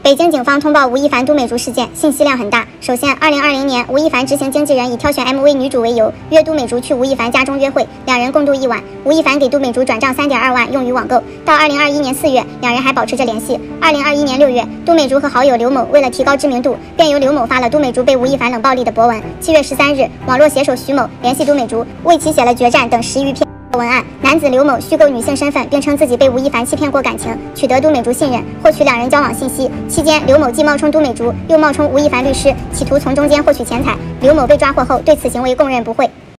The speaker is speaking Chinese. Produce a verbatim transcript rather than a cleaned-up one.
北京警方通报吴亦凡、都美竹事件，信息量很大。首先，二零二零年，吴亦凡执行经纪人以挑选 M V 女主为由，约都美竹去吴亦凡家中约会，两人共度一晚。吴亦凡给都美竹转账三点二万，用于网购。到二零二一年四月，两人还保持着联系。二零二一年六月，都美竹和好友刘某为了提高知名度，便由刘某发了都美竹被吴亦凡冷暴力的博文。七月十三日，网络写手徐某联系都美竹，为其写了决战等十余篇文案。男子刘某虚构女性身份，并称自己被吴亦凡欺骗过感情，取得都美竹信任，获取两人交往信息。期间，刘某既冒充都美竹，又冒充吴亦凡律师，企图从中间获取钱财。刘某被抓获后，对此行为供认不讳。